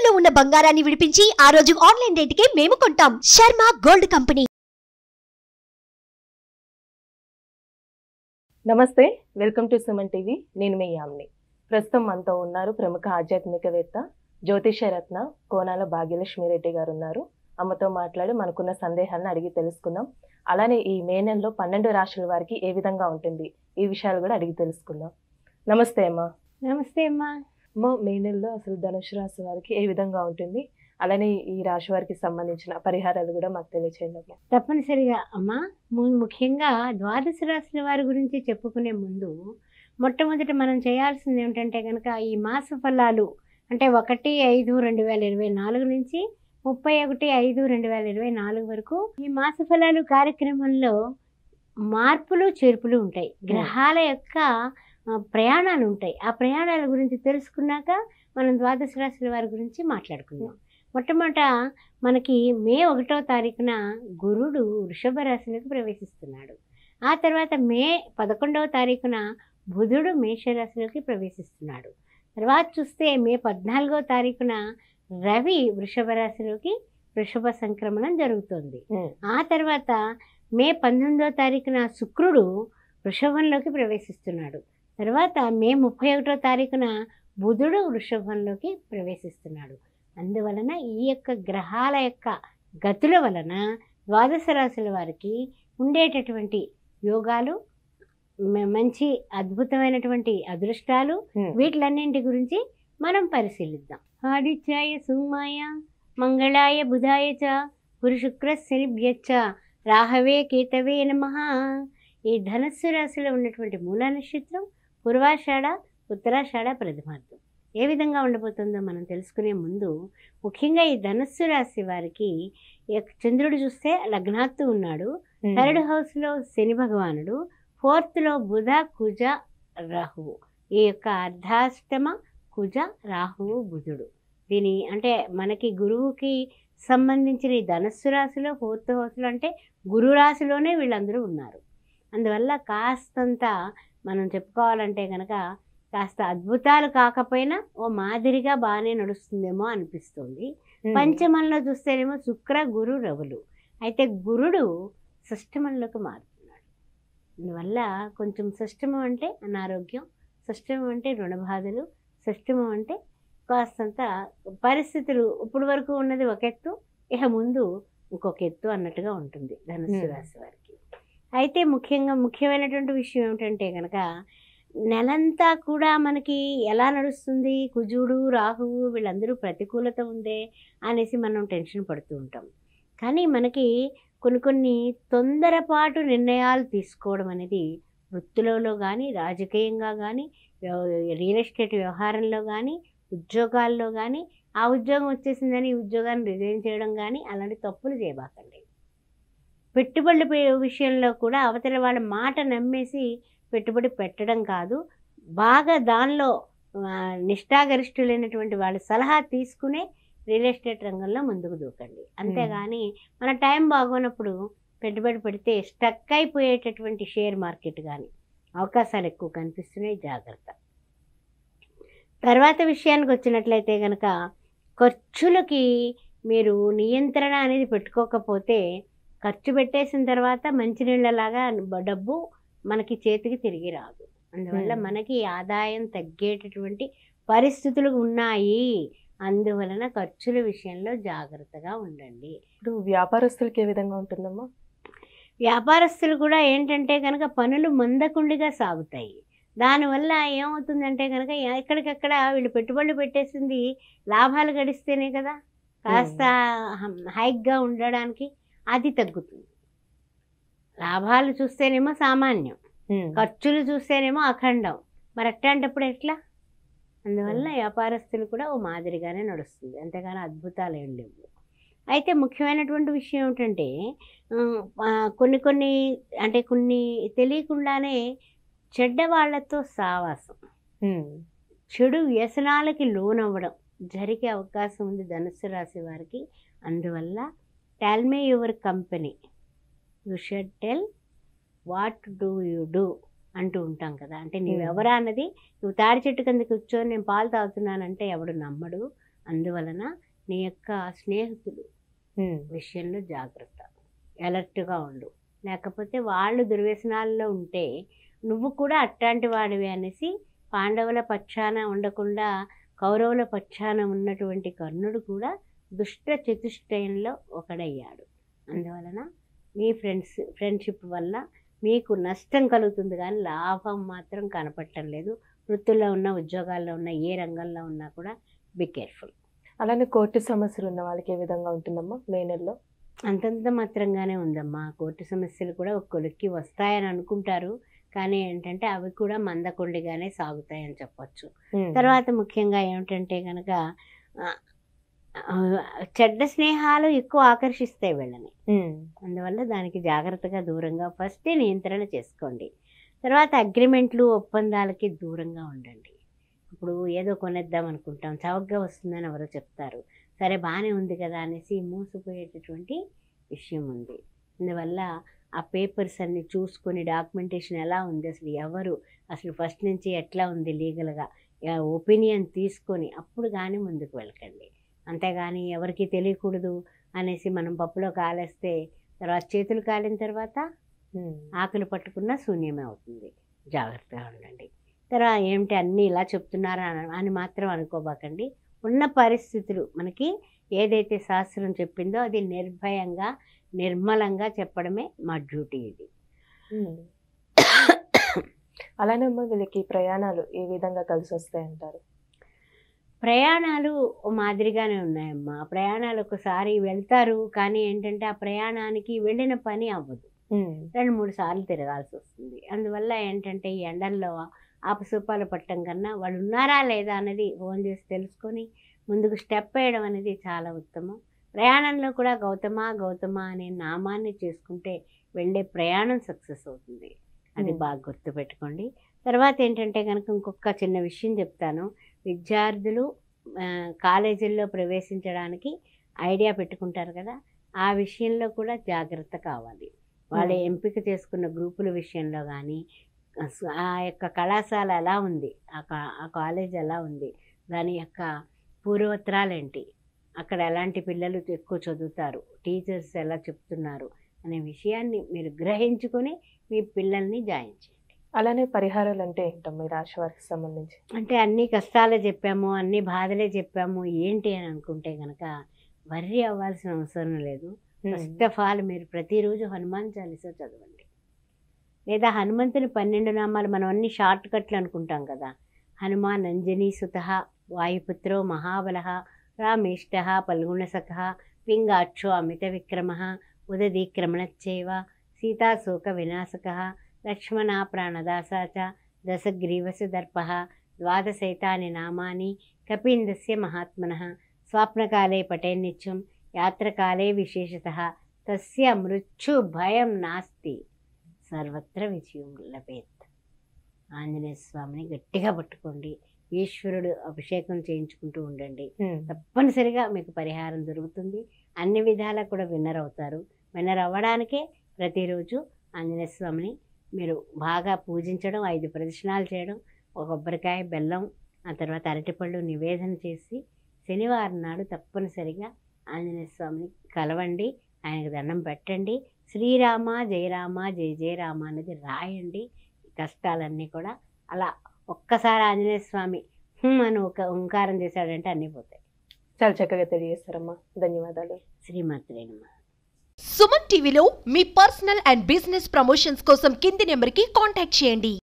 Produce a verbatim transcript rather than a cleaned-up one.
తాకట్టులో ఉన్న బంగారాన్ని విడిపించి ఆ రోజు ఆన్లైన్ రేటుకే మేము కొంటాం. Sharma gold company. నమస్తే, వెల్కమ్ టు సుమన్ టీవీ. నేను మీ యామిని. ప్రస్తుతం మనతో ఉన్నారు ప్రముఖ ఆధ్యాత్మికవేత్త జ్యోతిష రత్న కోనాల భాగ్యలక్ష్మి రెడ్డి గారు ఉన్నారు. అమ్మతో మాట్లాడి మనకున్న సందేహాలను అడిగి తెలుసుకుందాం. అలానే ఈ మే నెలలో పన్నెండు రాశుల వారికి ఏ విధంగా ఉంటుంది ఈ విషయాలు కూడా అడిగి తెలుసుకుందాం. నమస్తే అమ్మా. నమస్తే అమ్మా. అమ్మ, మే నెలలో అసలు ధనుసు రాశి వారికి ఏ విధంగా ఉంటుంది, అలానే ఈ రాశి వారికి సంబంధించిన పరిహారాలు కూడా మాకు తెలియచేయండి అమ్మా. తప్పనిసరిగా అమ్మా. ముఖ్యంగా ద్వాదశ రాశుల వారి గురించి చెప్పుకునే ముందు మొట్టమొదటి మనం చేయాల్సింది ఏమిటంటే కనుక ఈ మాస ఫలాలు అంటే ఒకటి ఐదు రెండు వేల ఇరవై నాలుగు నుంచి ముప్పై ఒకటి ఐదు రెండు వేల ఇరవై నాలుగు వరకు ఈ మాస ఫలాలు కార్యక్రమంలో మార్పులు చేర్పులు ఉంటాయి. గ్రహాల యొక్క ప్రయాణాలు ఉంటాయి. ఆ ప్రయాణాల గురించి తెలుసుకున్నాక మనం ద్వాదశ రాశుల వారి గురించి మాట్లాడుకుందాం. మొట్టమొదట మనకి మే ఒకటో తారీఖున గురుడు వృషభ రాశిలోకి ప్రవేశిస్తున్నాడు. ఆ తర్వాత మే పదకొండవ తారీఖున బుధుడు మేషరాశిలోకి ప్రవేశిస్తున్నాడు. తర్వాత చూస్తే మే పద్నాలుగో తారీఖున రవి వృషభ రాశిలోకి వృషభ సంక్రమణం జరుగుతుంది. ఆ తర్వాత మే పంతొమ్మిదో తారీఖున శుక్రుడు వృషభంలోకి ప్రవేశిస్తున్నాడు. తర్వాత మే ముప్పై ఒకటో తారీఖున బుధుడు వృషభంలోకి ప్రవేశిస్తున్నాడు. అందువలన ఈ యొక్క గ్రహాల యొక్క గతుల వలన ద్వాదశ రాశుల వారికి ఉండేటటువంటి యోగాలు, మంచి అద్భుతమైనటువంటి అదృష్టాలు, వీటిలన్నింటి గురించి మనం పరిశీలిద్దాం. ఆదిత్యాయ సోమాయ మంగళాయ బుధాయ చ గురు శుక్ర శనిభ్యచ్చ రాహవే కేతవే నమః. ఈ ధనస్సు రాశిలో ఉన్నటువంటి మూల నక్షత్రం పూర్వాషాఢ, ఉత్తరాషాఢ, ప్రథమార్థం ఏ విధంగా ఉండబోతుందో మనం తెలుసుకునే ముందు ముఖ్యంగా ఈ ధనస్సు రాశి వారికి చంద్రుడు చూస్తే లగ్నాత్తు ఉన్నాడు. థర్డ్ హౌస్లో శని భగవానుడు, ఫోర్త్లో బుధ, కుజ, రాహువు. ఈ యొక్క అర్ధాష్టమ కుజ, రాహువు, బుధుడు. దీని అంటే మనకి గురువుకి సంబంధించిన ఈ ధనస్సు రాశిలో ఫోర్త్ హౌస్లో అంటే గురు రాశిలోనే వీళ్ళందరూ ఉన్నారు. అందువల్ల కాస్తంత మనం చెప్పుకోవాలంటే కనుక కాస్త అద్భుతాలు కాకపోయినా ఓ మాదిరిగా బాగానే నడుస్తుందేమో అనిపిస్తుంది. పంచమంలో చూస్తేనేమో శుక్ర, గురు, రవులు. అయితే గురుడు షష్టమంలోకి మారుతున్నాడు. అందువల్ల కొంచెం షష్టమం అంటే అనారోగ్యం, షష్టమం అంటే రుణబాధలు, షష్టమం అంటే కాస్తంత పరిస్థితులు ఇప్పుడు వరకు ఉన్నది ఒక ఎత్తు, ఇక ముందు ఇంకొక ఎత్తు అన్నట్టుగా ఉంటుంది ధనుస్సు రాశి వారికి. అయితే ముఖ్యంగా ముఖ్యమైనటువంటి విషయం ఏమిటంటే కనుక నెలంతా కూడా మనకి ఎలా నడుస్తుంది, కుజుడు, రాహువు వీళ్ళందరూ ప్రతికూలత ఉందే అనేసి మనం టెన్షన్ పడుతూ ఉంటాం. కానీ మనకి కొన్ని కొన్ని తొందరపాటు నిర్ణయాలు తీసుకోవడం అనేది వృత్తులలో కానీ, రాజకీయంగా కానీ, రియల్ ఎస్టేట్ వ్యవహారంలో కానీ, ఉద్యోగాల్లో కానీ, ఆ ఉద్యోగం వచ్చేసిందని ఈ ఉద్యోగాన్ని రిజైన్ చేయడం కానీ అలాంటి తప్పులు చేయబాకండి. పెట్టుబడుల విషయంలో కూడా అవతల వాళ్ళ మాట నమ్మేసి పెట్టుబడి పెట్టడం కాదు, బాగా దానిలో నిష్ఠాగరిష్ఠులైనటువంటి వాళ్ళ సలహా తీసుకునే రియల్ ఎస్టేట్ రంగంలో ముందుకు దూకండి. అంతేగాని మన టైం బాగోనప్పుడు పెట్టుబడి పెడితే స్టక్ అయిపోయేటటువంటి షేర్ మార్కెట్ కానీ అవకాశాలు ఎక్కువ కనిపిస్తున్నాయి, జాగ్రత్త. తర్వాత విషయానికి వచ్చినట్లయితే కనుక ఖర్చులకి మీరు నియంత్రణ అనేది పెట్టుకోకపోతే ఖర్చు పెట్టేసిన తర్వాత మంచినీళ్ళలాగా డబ్బు మనకి చేతికి తిరిగి రాదు. అందువల్ల మనకి ఆదాయం తగ్గేటటువంటి పరిస్థితులు ఉన్నాయి. అందువలన ఖర్చుల విషయంలో జాగ్రత్తగా ఉండండి. ఇప్పుడు వ్యాపారస్తులకి ఏ విధంగా ఉంటుందమ్మా? వ్యాపారస్తులు కూడా ఏంటంటే కనుక పనులు మందకుండిగా సాగుతాయి. దానివల్ల ఏమవుతుందంటే కనుక ఎక్కడికక్కడ వీళ్ళు పెట్టుబడులు పెట్టేసింది లాభాలు గడిస్తేనే కదా కాస్త హైక్గా ఉండడానికి, అది తగ్గుతుంది. లాభాలు చూస్తేనేమో సామాన్యం, ఖర్చులు చూస్తేనేమో అఖండం. మరి అట్లాంటప్పుడు ఎట్లా? అందువల్ల వ్యాపారస్తులు కూడా ఓ మాదిరిగానే నడుస్తుంది, అంతేగాని అద్భుతాలు ఏం లేవు. అయితే ముఖ్యమైనటువంటి విషయం ఏమిటంటే కొన్ని కొన్ని అంటే కొన్ని తెలియకుండానే చెడ్డ వాళ్ళతో సావాసం, చెడు వ్యసనాలకి లోనవ్వడం జరిగే అవకాశం ఉంది ధనుస్సు రాశి వారికి. అందువల్ల tell me your company, you should tell what do you do అంటూ ఉంటాం కదా. అంటే నువ్వెవరా అన్నది, నువ్వు తాడి చెట్టు కింద కూర్చొని నేను పాలు తాగుతున్నానంటే ఎవడు నమ్మడు. అందువలన నీ యొక్క స్నేహితులు విషయంలో జాగ్రత్త, అలర్ట్గా ఉండు. లేకపోతే వాళ్ళు దుర్వ్యసనాల్లో ఉంటే నువ్వు కూడా అట్లాంటి వాడివి అనేసి పాండవుల పక్షాన ఉండకుండా కౌరవుల పక్షాన ఉన్నటువంటి కర్ణుడు కూడా దుష్ట చతుష్టయంలో ఒకడయ్యాడు. అందువలన మీ ఫ్రెండ్స్ ఫ్రెండ్షిప్ వల్ల మీకు నష్టం కలుగుతుంది కానీ లాభం మాత్రం కనపడటం లేదు. వృత్తుల్లో ఉన్న, ఉద్యోగాల్లో ఉన్న, ఏ రంగంలో ఉన్నా కూడా బి కేర్ఫుల్. అలానే కోర్టు సమస్యలు ఉన్న వాళ్ళకి ఏ విధంగా ఉంటుందమ్మా మే నెలలో? అంతంత మాత్రంగానే ఉందమ్మా. కోర్టు సమస్యలు కూడా ఒక కొలిక్కి వస్తాయని అనుకుంటారు, కానీ ఏంటంటే అవి కూడా మందకొండిగానే సాగుతాయని చెప్పొచ్చు. తర్వాత ముఖ్యంగా ఏమిటంటే కనుక చెడ్డ స్నేహాలు ఎక్కువ ఆకర్షిస్తాయి వీళ్ళని. అందువల్ల దానికి జాగ్రత్తగా దూరంగా ఫస్ట్ నియంత్రణ చేసుకోండి. తర్వాత అగ్రిమెంట్లు, ఒప్పందాలకి దూరంగా ఉండండి. ఇప్పుడు ఏదో కొనేద్దాం అనుకుంటాం, చౌకగా వస్తుందని ఎవరో చెప్తారు, సరే బాగానే ఉంది కదా అనేసి మోసపోయేటటువంటి విషయం ఉంది. అందువల్ల ఆ పేపర్స్ అన్ని చూసుకొని డాక్యుమెంటేషన్ ఎలా ఉంది, అసలు ఎవరు, అసలు ఫస్ట్ నుంచి ఎట్లా ఉంది లీగల్గా ఒపీనియన్ తీసుకొని అప్పుడు కానీ ముందుకు వెళ్ళకండి. అంతేగాని ఎవరికి తెలియకూడదు అనేసి మనం పప్పులో కాలేస్తే తర్వాత చేతులు కాలిన తర్వాత ఆకులు పట్టుకున్న శూన్యమే అవుతుంది. జాగ్రత్తగా ఉండండి. తర్వాత ఏమిటి అన్నీ ఇలా చెప్తున్నారా అని మాత్రం అనుకోబాకండి. ఉన్న పరిస్థితులు మనకి ఏదైతే శాస్త్రం చెప్పిందో అది నిర్భయంగా నిర్మలంగా చెప్పడమే మా డ్యూటీ. ఇది అలానే అమ్మ వీళ్ళకి ప్రయాణాలు ఏ విధంగా కలిసి వస్తాయంటారు? ప్రయాణాలు మాదిరిగానే ఉన్నాయమ్మా. ప్రయాణాలు ఒకసారి వెళ్తారు, కానీ ఏంటంటే ఆ ప్రయాణానికి వెళ్ళిన పని అవ్వదు, రెండు మూడు సార్లు తిరగాల్సి వస్తుంది. అందువల్ల ఏంటంటే ఈ ఎండల్లో ఆపసూపాలు పట్టడం కన్నా వాళ్ళు ఉన్నారా లేదా అనేది ఫోన్ చేసి తెలుసుకొని ముందుకు స్టెప్ వేయడం అనేది చాలా ఉత్తమం. ప్రయాణంలో కూడా గౌతమ గౌతమ అనే నామాన్ని చేసుకుంటే వెళ్ళే ప్రయాణం సక్సెస్ అవుతుంది. అది బాగా గుర్తుపెట్టుకోండి. తర్వాత ఏంటంటే కనుక ఇంకొక చిన్న విషయం చెప్తాను. విద్యార్థులు కాలేజీల్లో ప్రవేశించడానికి ఐడియా పెట్టుకుంటారు కదా, ఆ విషయంలో కూడా జాగ్రత్త కావాలి. వాళ్ళ ఎంపిక చేసుకున్న గ్రూపుల విషయంలో కానీ, ఆ యొక్క కళాశాల ఎలా ఉంది, ఆ కాలేజ్ ఎలా ఉంది, దాని యొక్క పూర్వత్రాలు ఏంటి, అక్కడ ఎలాంటి పిల్లలు ఎక్కువ చదువుతారు, టీచర్స్ ఎలా చెప్తున్నారు అనే విషయాన్ని మీరు గ్రహించుకొని మీ పిల్లల్ని జాయిన్ చేయండి. అలానే పరిహారాలు అంటే ఏంటమ్మా ఈ రాశి వారికి సంబంధించి? అంటే అన్ని కష్టాలే చెప్పాము, అన్ని బాధలే చెప్పాము ఏంటి అని అనుకుంటే కనుక వర్రీ అవ్వాల్సిన అవసరం లేదు. ఫస్ట్ ఆఫ్ ఆల్ మీరు ప్రతిరోజు హనుమాన్ చాలీసా చదవండి, లేదా హనుమంతుని పన్నెండు నామాలు. మనం అన్ని షార్ట్ కట్లు అనుకుంటాం కదా. హనుమాన్ అంజనీ సుత, వాయుపుత్రో మహాబల, రామేష్ట పల్గుణసఖ, పింగాక్షో అమిత విక్రమ, ఉదదీక్రమణచ్చేవ, సీతాశోక వినాశక, లక్ష్మణ ప్రాణదాసా చ, దశగ్రీవస దర్ప, ద్వాదశైతాని నామాని కపీందస్య మహాత్మనః, స్వప్నకాలే పఠేన్నిత్యం, యాత్రకాలే విశేషతః, తస్య మృత్యు భయం నాస్తి, సర్వత్ర విజయం లభేత్. ఆంజనేయ స్వామిని గట్టిగా పట్టుకోండి, ఈశ్వరుడు అభిషేకం చేయించుకుంటూ ఉండండి, తప్పనిసరిగా మీకు పరిహారం దొరుకుతుంది. అన్ని విధాలా కూడా విన్నర్ అవుతారు. విన్నర్ అవ్వడానికే ప్రతిరోజు ఆంజనేయ స్వామిని మీరు బాగా పూజించడం, ఐదు ప్రదక్షిణాలు చేయడం, ఒక కొబ్బరికాయ బెల్లం ఆ తర్వాత అరటిపళ్ళు నివేదన చేసి శనివారం నాడు తప్పనిసరిగా ఆంజనేయ స్వామిని కలవండి, ఆయనకు దండం పెట్టండి. శ్రీరామ జయరామ జయ జయరామ అనేది రాయండి. కష్టాలన్నీ కూడా అలా ఒక్కసారి ఆంజనేయ స్వామి అని ఒక ఓంకారం చేశాడంటే అన్నీ పోతాయి. చాలా చక్కగా తెలియజేస్తారమ్మా, ధన్యవాదాలు. శ్రీమాత్రే నమః. సుమన్ టీవీలో మీ పర్సనల్ అండ్ బిజినెస్ ప్రమోషన్స్ కోసం కింది నెంబర్కి కాంటాక్ట్ చేయండి.